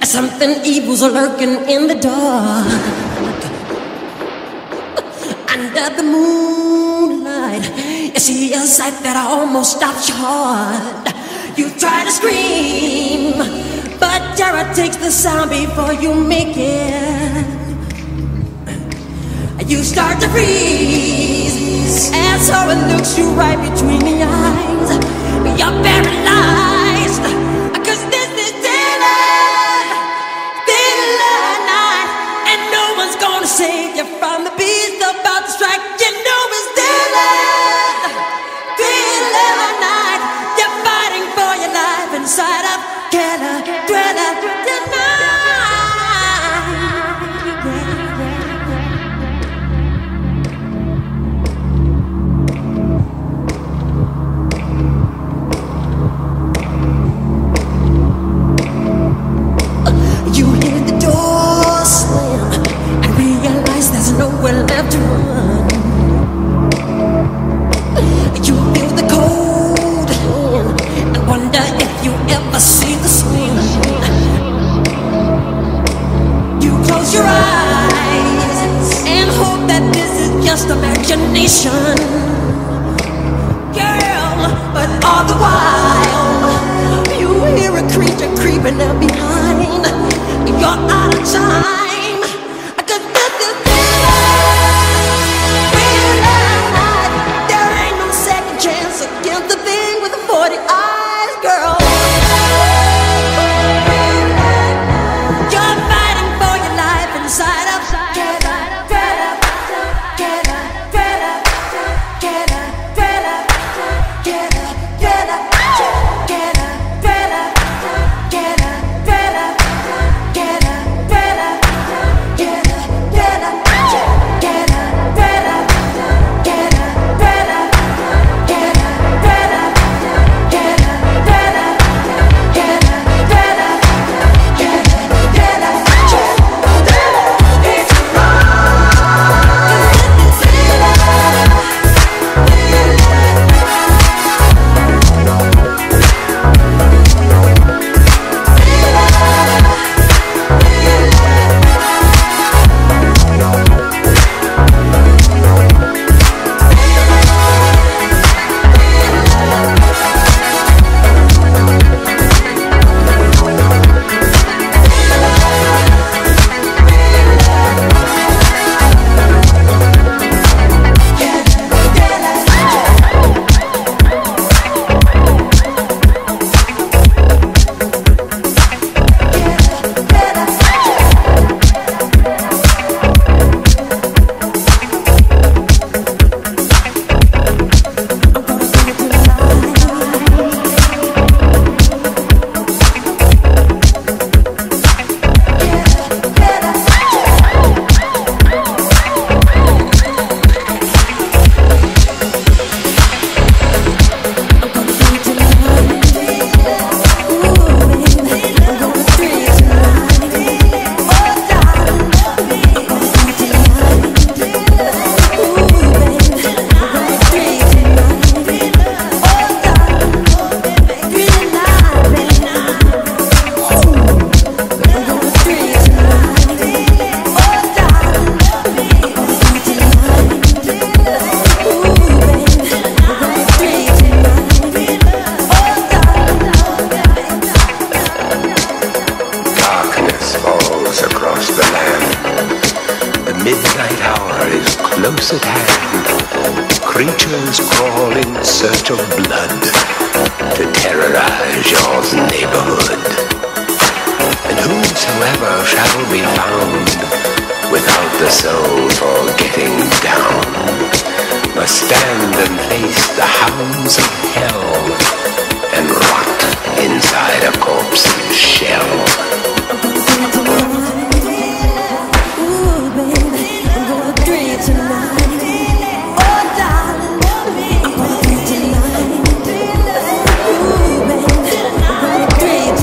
something evil's lurking in the dark. Under the moonlight, you see a sight that almost stops your heart. You try to scream, but terror takes the sound before you make it. You start to freeze as horror looks you right between the eyes. You're paralyzed, 'cause this is daylight, daylight night, and no one's gonna save you from the beast about to strike. You know it's daylight, daylight night. You're fighting for your life inside of Killer Dweller tonight. You hear the door slam and realize there's nowhere left to run. You feel the cold hand and wonder if you ever see the sun. You close your eyes and hope that this is just imagination, girl. But all the while, you hear a creature creeping up behind. You're out of time, 'cause this is daylight, daylight. There ain't no second chance against the thing with the forty eyes, girl. You're fighting for your life inside of Get up, get up, get up, get up, get up, get up, get up, get up, get up, get up, get up, get up. Get up, get up, get up, get up, get up, get up, get up, get up, get up, get up, get up, get up, get up, get up, get up, get up. It's close at hand. Creatures crawl in search of blood to terrorize your neighborhood. And whosoever shall be found without the soul for getting down must stand and face the hounds of hell and rot inside a corpse's shell. Tonight,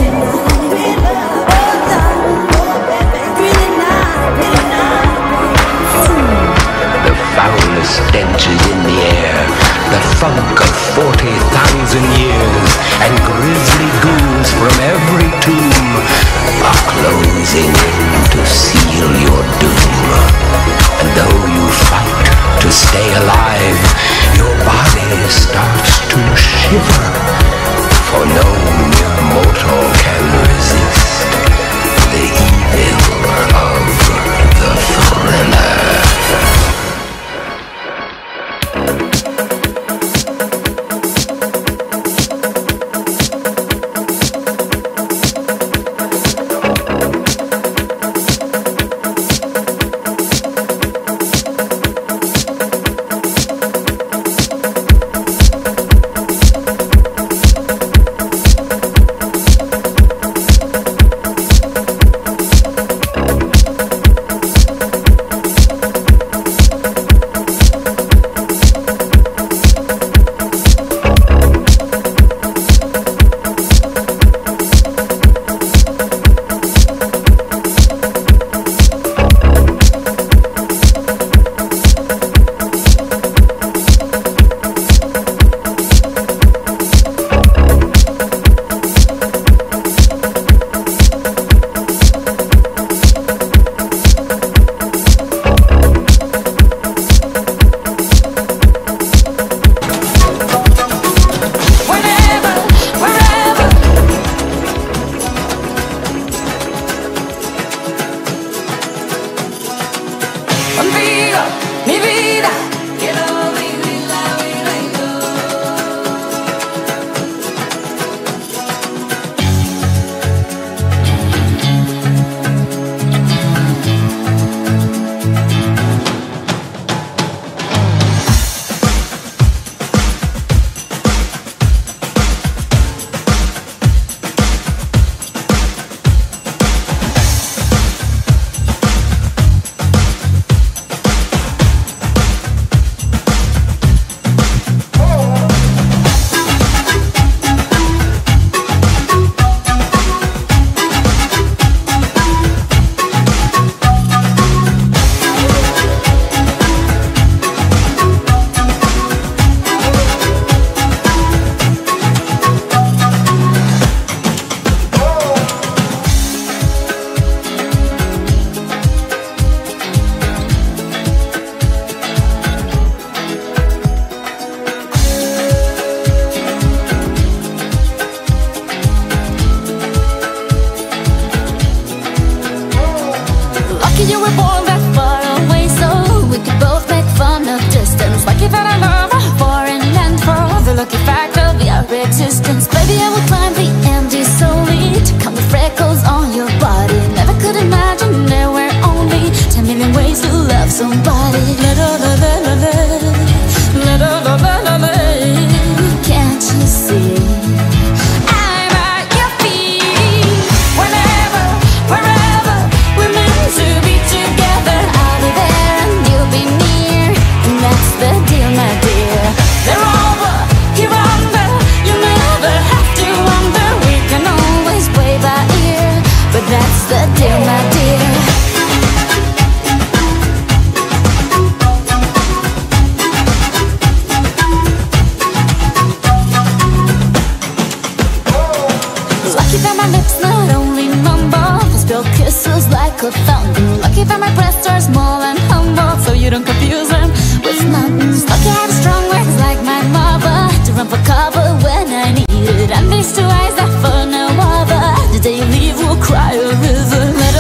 your kisses like a fountain. Lucky that my breasts are small and humble, so you don't confuse them with mountains. Lucky I have strong words like my mother to run for cover when I need it. And these two eyes that for no other, the day you leave will cry a river.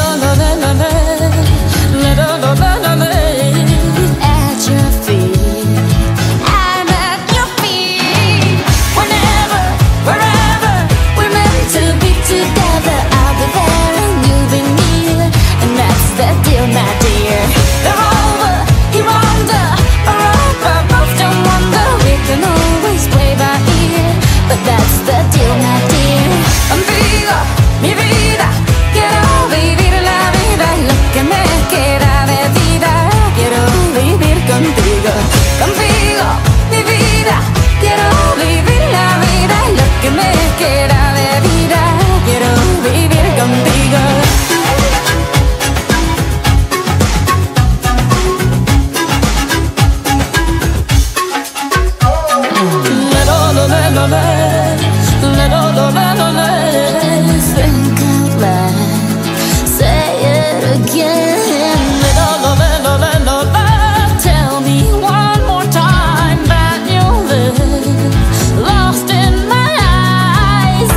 At your feet, I'm at your feet. Whenever, wherever we're meant to be together, I'll be there and you'll be near, and that's the deal, my dear. They're over, you wonder, or over, both don't wonder. We can always play by ear, but that's the deal, my dear. Contigo, mi vida, quiero vivir la vida, lo que me queda de vida, quiero vivir contigo. Contigo, mi vida, quiero vivir la vida, lo que me queda de vida, quiero vivir contigo. Think out loud, say it again. Tell me one more time that you'll live lost in my eyes.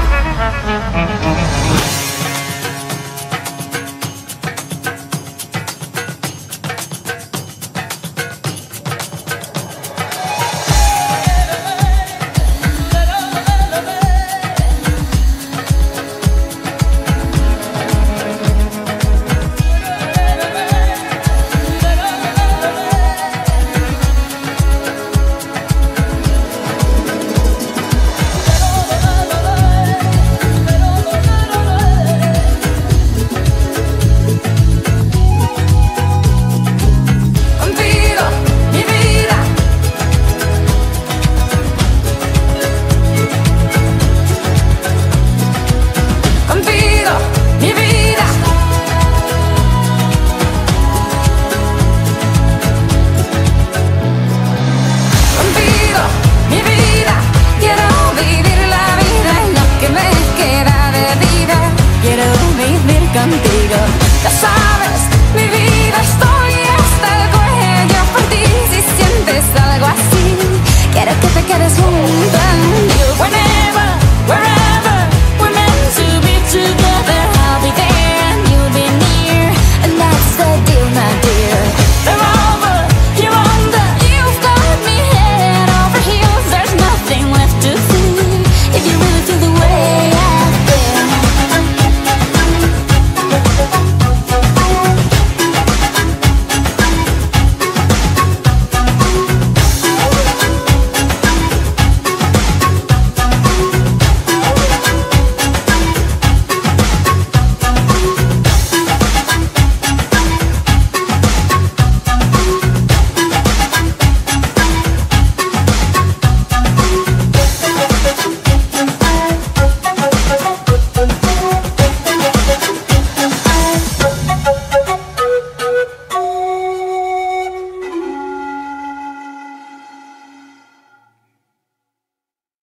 Contigo, mi vida. Contigo, mi vida. Contigo, mi vida. Quiero vivir la vida y lo que me queda de vida, quiero vivir contigo. Ya sabes